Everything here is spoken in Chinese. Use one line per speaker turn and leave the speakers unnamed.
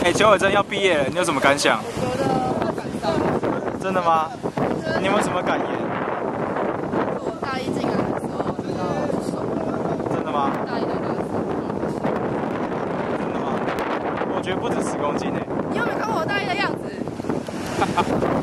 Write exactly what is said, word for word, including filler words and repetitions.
哎，邱伟珍要毕业了，你有什么感想？
我觉得会感动。
真的吗？你有没有什么感言？
我大一进来的时候，我知道是什么。
真的吗？
大一的那个时候，
真的吗？我觉得不止十公斤诶。
你有没有看过我大一的样子？